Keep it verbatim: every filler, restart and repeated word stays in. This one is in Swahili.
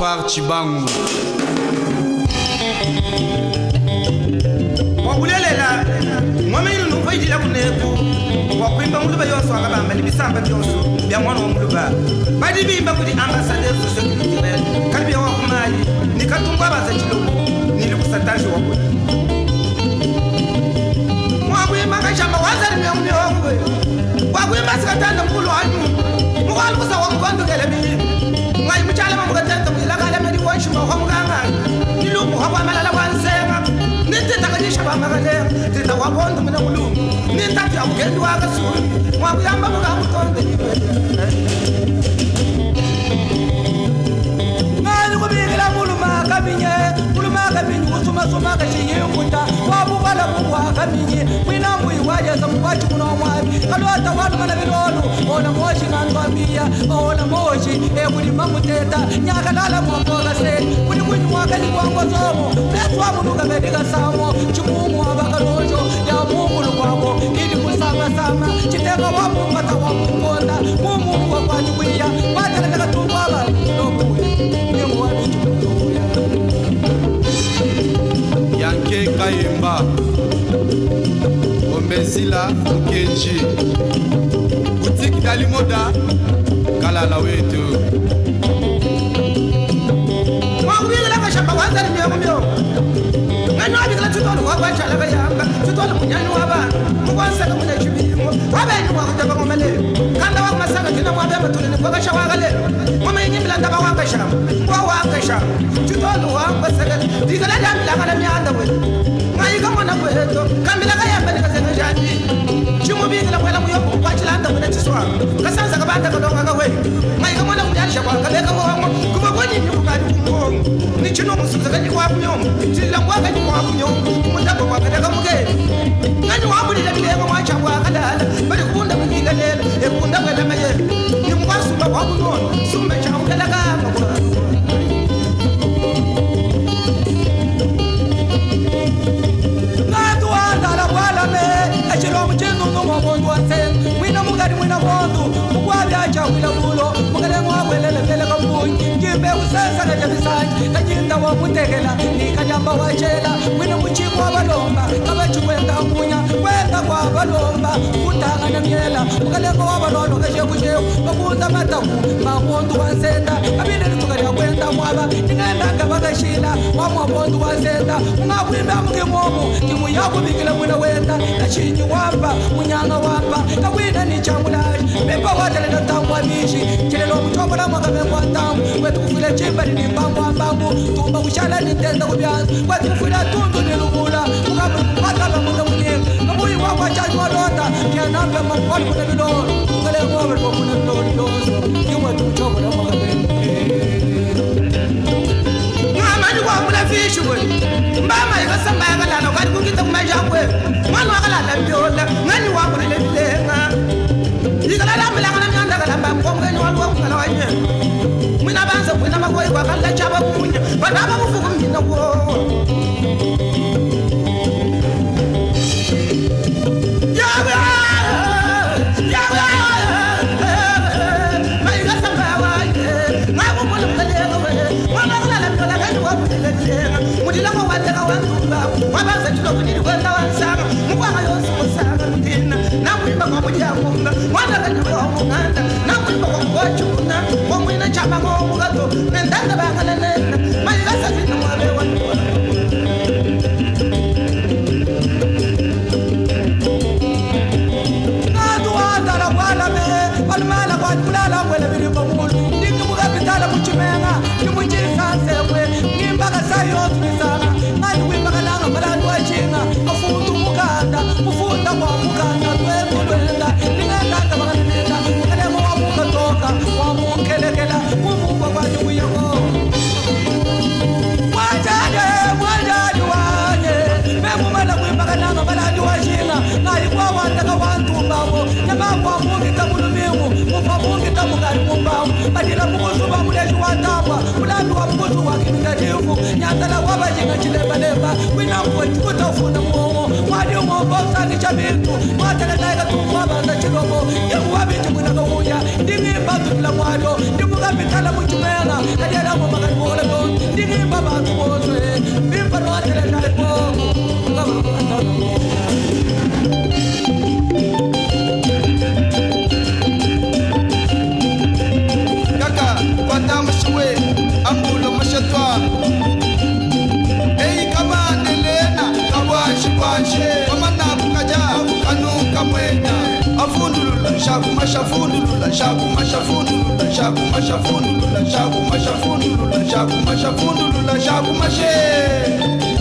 Espoir Chibangu. Wabulela mwame ino nufa ijila kuneku wakuimba muluba yoso akabamba libisamba byoso bya mwana wa muluba badi bimba kudi ambassadeur social culturel kalbi ya wakumali nikatumba abaza chilogo nilikusataji wakuli wakuimba kashamba wazari mya mnyongwe wakuimba sikatanda mkulu wanyu mkwali kusa wamukondo kele bihimu mwayi mchala mamukatenta mwilakale medi wanshuma wakumganga nilumu hawa malala wansenga nitita kanyisha bamagalera tita wabondo mina mulungu nitati amugendi wakasuri mwakuyamba mukamutonde ngani kubikila muluma kaminye muluma kaminye kusuma-suma kashiyimuta wabukala mubwa kaminye mwina mbuyi wajeza mukwachi kuno mwabi kalwata wanu mana bilolu ona moshi nankwambiya ona moshi ekuli mamuteta nyakalala mwakola se kuli kunyi mwakali kwangozomo neswa muluka medika samo chimumu abakalojo ya mumulu kwabo ili kusama-sama chitenga wamumbata wamukonda mumu wakwanyi kwiya wataleka tumbaba lobuwe nimu wabitu kuya Yanke Kayemba Ombezila Mukenji Boutique Dalimoda Kalala wetu Mwakubikila kashamba wanzari myo myo ngani wabikila tutolo wakwachala kayamba tutolo munyani wabana mukwansaka mune chibimo wabeni mwakutaba ngomele kanda wakumasanga tina mwabema tulini kwakasha wakalelo ngome inyimila ndaba wakashamba mwa wakashamba tutolo wakwasakala dikala jamilakala myanda we ngayika mwana kweto kambila kayamba nikazenga jani chimubikila kwela muyomu kwachilanda mune chiswaka kasanza kabanda kadonga kawe ngayika mwana kunyalisha kwakaleka wamo kuma kwenye nyukukani kumbongo ni chino musuza kanyi kwa kunyongo chilila kwa kanyi kwa kunyongo kumutapa kwa kadaka mugeni ngani wabulila bilema mwacha kwa kadala bali kubunda mugila lele ekubunda kwela maye ni mwasumba kwa kunono sumba chaungela kama kwa ngatu wandala wala me echilo mchino numo mondu wansen mwina mugari mwina mondu mugwabi acha wila bulo mugale mwawelele pele kampunyi kimbe usesa kaja bisanji kajinda wa mutegela ni kajamba wachela mwina muchimu wa balomba kabachi kwenda munya kwenda kwa balomba kutanga na miela mugale kwa balolo kaje kujeo bakuza mataku mamondu wansenda abine nitukari ya kwenda mwaba ningenda ngabagashila wa mwamondu wansenda mwakwimba mukimomu kimu yako bikila mwina wenda na chinyi wamba munyanga wamba kawina ni chambulaji pepa watale na tangwa mishi chilelo mchobola mwakabe kwa tamu wetu kufile chimbali ni mbambu ambambu tumba kushala ni tenda kubyanzu wetu kufile tundu ni lugula mukabe mwakaba mwenda mwenyewe kamuyi wakwa chaji walota kia nampe mwakwani mwenda biloro kale mwabe kwa mwenda biloro biloso kimu wetu mchobola mwakabe mwamani kwa mwenda fishu kwe mbama ikasamba ya kalala wakati kukita kumaja kwe mwanu wakalala mbiola ngani wakulele bilenga ikalala mbelanga na myanda kalamba mkomgeni walu wakungala wanye mwina banza mwina makoyi kwa kala chaba munya banaba mufuku mjina kuo yawe yawe maikasamba ya wanye ngaku mwena mkalenga we mwana wakalala mbiola ngani wakulele bilenga mudila kwa wateka wantumba wabanza chilo kunili kwenda wansanga mkwanga yonsi musanga mdina na mwimba kwa mujia munga mwana kanyiwe wa munganda na mwimba kwa mkwachuna kwa mwina chama kwa mugato nendanda bangala nena maikasa zina mwabe wanua ngatu watala wala me walmala kwa kulala mwele bilimba mulu ndingi mugapitala muchimenga nimuchisa sewe nimbaka sayo tunisana ngani wimbaka langa malani wachinga afundu mukanda ufunda kwa mukanda twemu lwenda ningandanda bakanenda mukalemo wamukatoka wamukelekela kumumba kwa nyungu yako wajade wajade wanye memumala wimbaka langa malani wachinga ngali kwa wandaka wantumbabo namangwa mungita mulumimu mufa mungita mukali mumbamu badila mukuzu bamuleshi watambwa mulambi wa mukuzu wakimitatifu nyatala wabajinga chilembalemba winamwe kutafuna muomo mwadi umobosani chabitu mwateletaika tumwabanza chilomo yemuwabiti mwinaka uya ndimimba tutula mwado ndimukapitala muchimena kadiala mwamakalimuola mashafundulula shakuma shafundulula shakuma shafundulula shakuma shafundulula shakuma shafundulula shakuma she